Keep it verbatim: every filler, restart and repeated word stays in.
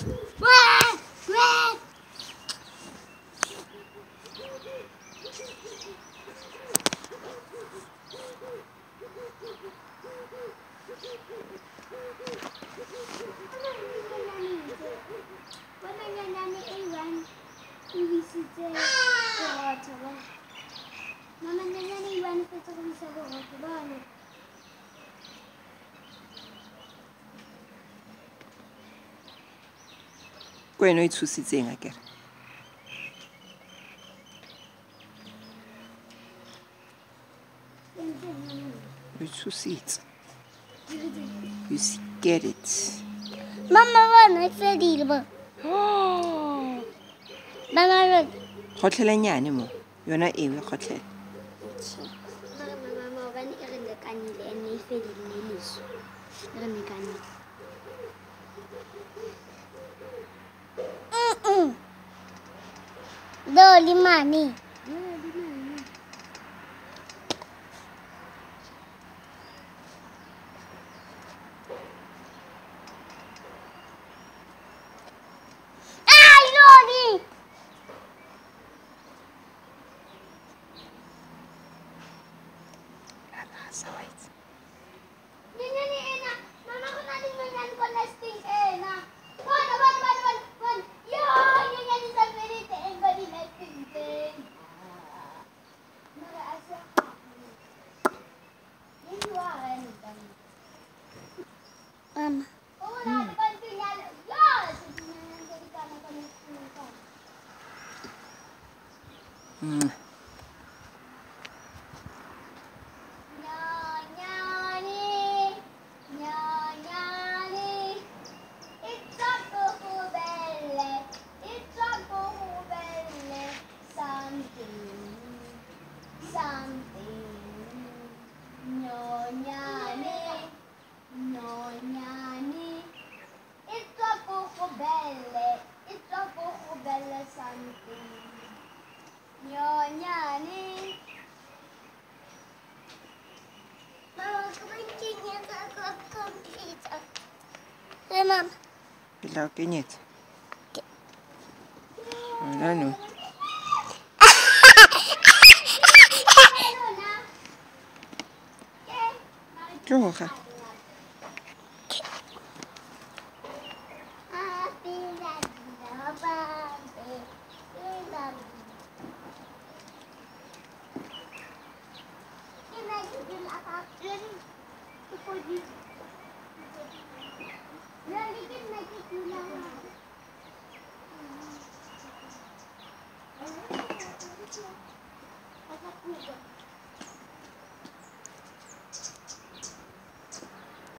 Kwena o itshositseng a kere o itshositse you scared it Mama bona e fedile ba Mama kgotlhela nyane mo yona eo e kgotlhela Mama ba ni re le kanile ene e fedile le leso re ne kanile Mm. Doli mami. Ai, Loli! Arasa wait. Nina ni Ena, mama ko na din yan ko nesting Ena. Wan, wan, wan, wan, wan. Yo, yun yan sa pinite en ko din nesting din. Naraasa ka. Hindi wa rin dan. Mama. Oh, wala ba pinal? Yes. Hindi ka na ko nesting ko. Hmm. Hey, Mom. Bila o kenyetse wena no tloga